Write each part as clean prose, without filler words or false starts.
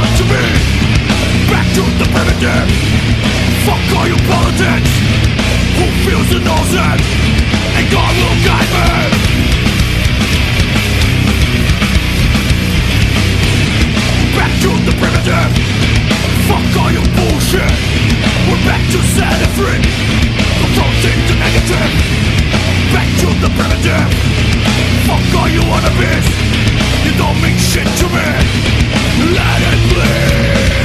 want to be. Back to the primitive. Fuck all your politics. Who feels and knows it? And God will guide me. Back to the primitive. Fuck all your bullshit. We're back to set it free. Confronting the negative. Back to the primitive. Fuck all you wannabes. You don't mean shit to me. Let it bleed.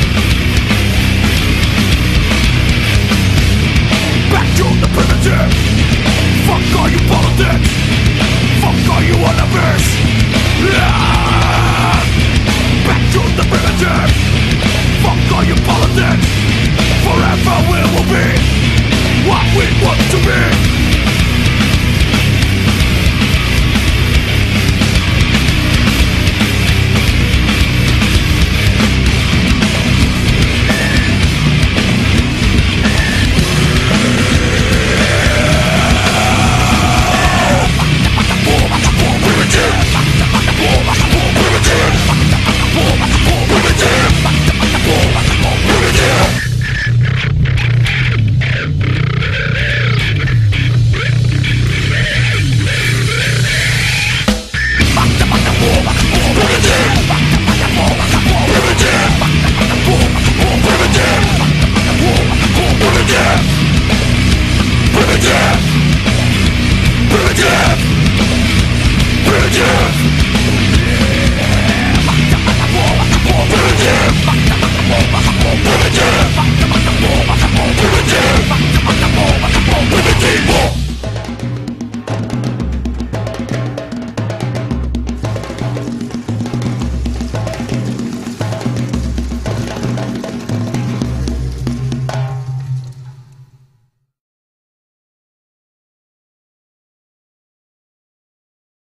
Back to the primitive.